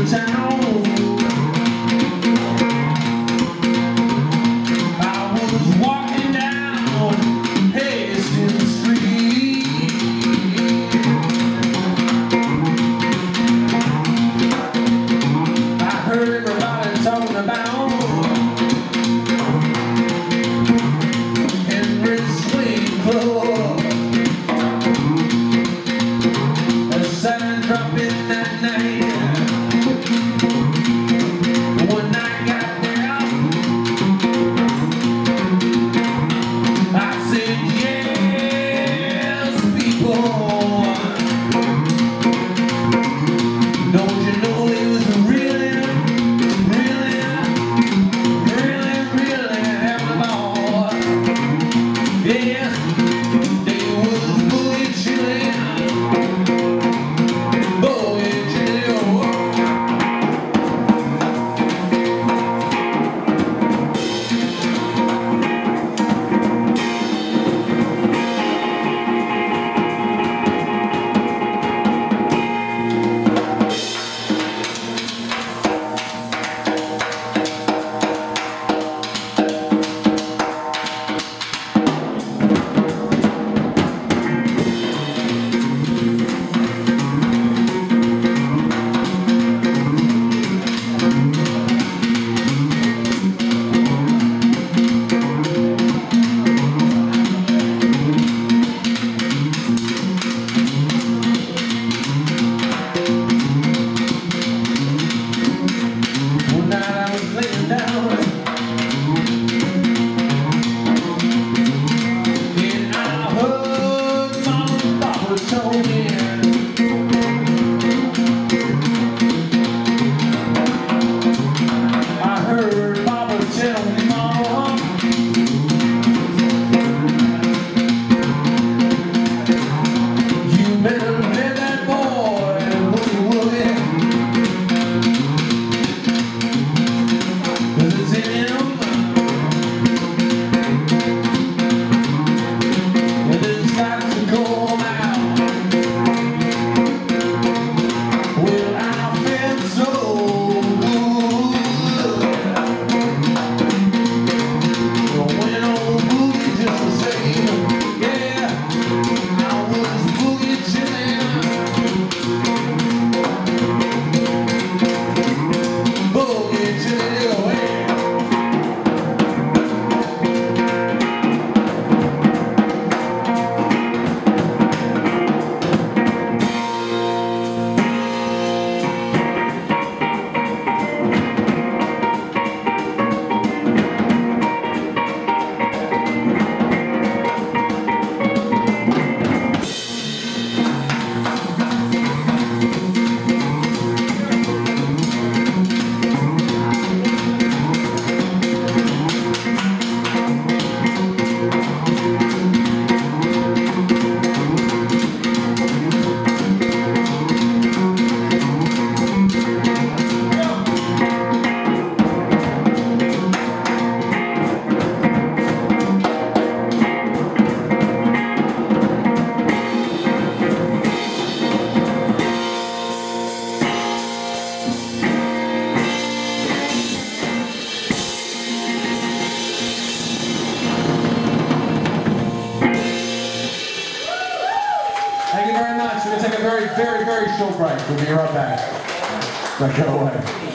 town. I was walking down Meston Street. I heard everybody talking about Henry's Swing Club. A sign dropping that night. When I got there, I said, yes, people. Don't you know it was really having a ball? Yeah, they was Boogie Chillin. Boogie Chillin. One night I was laying down, and I heard Mama and Papa talking. I heard Papa tell me, Mama, you better let that boy boogie woogie. It's in him, and it's got to go out. Well, I felt so good when old Boogie just said, yeah, I was Boogie Chillin'. Boogie Chillin', hey. Thank you very much. We're going to take a very short break. We'll be right back. Don't go away.